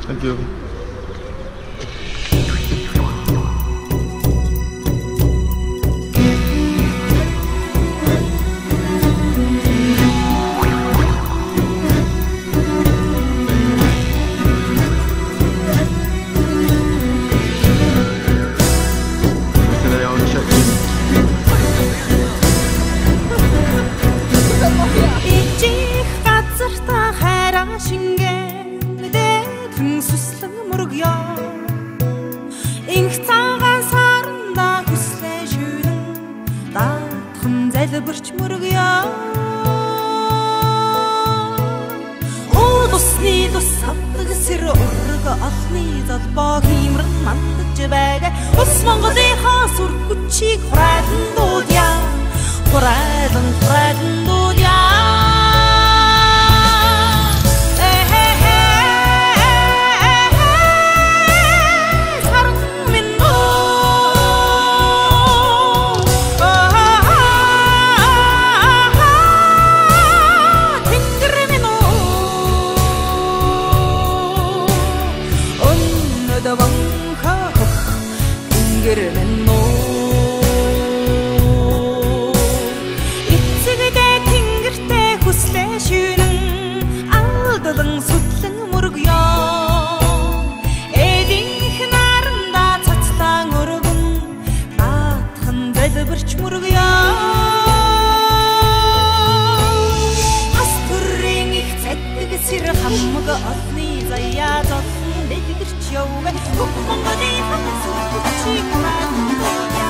Thank you. Залбирч мөргөё Удусны тус савдаг сэр ураг олны залбоо хиймрэн мандаж байгаа Ус Монголынхаа сүр хүчийг хурайлан дуудъя Хурайлан дуудъя Эцэгдээ тэнгэртэй хүслээ шүнэн алдлан сүтлэн мөргөё Эдийнх наранда цацлан өргөн атхан залбирч мөргөё Хас төрийн их цаддаг сэр хамаг олны заяа золсон дэлгэрч явбэ Монголын сүр хүчийг хурайлан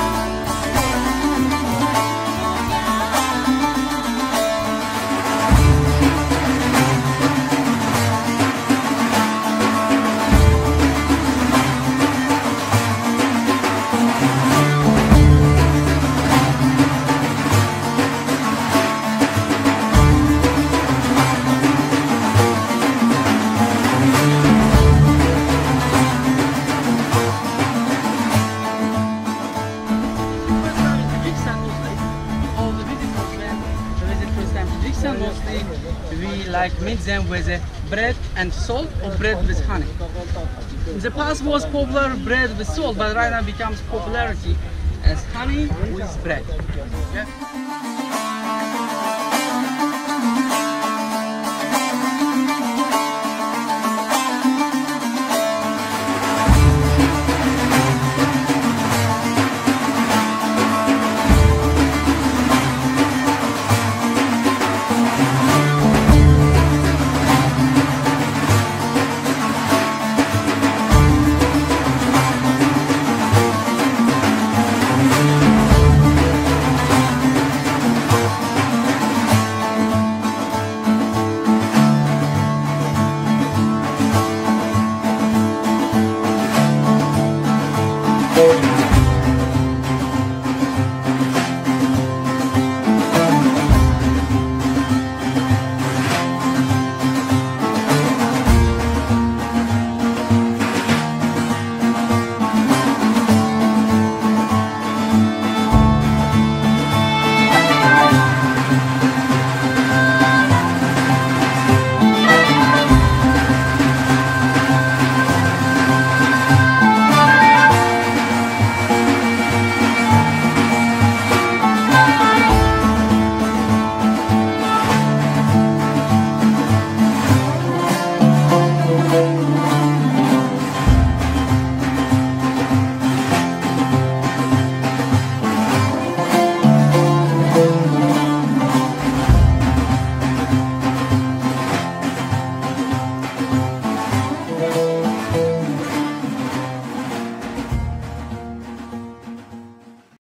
Mostly we like mix them with bread and salt or bread with honey. In the past was popular bread with salt, but right now becomes popularity as honey with bread. Yeah? Thank you.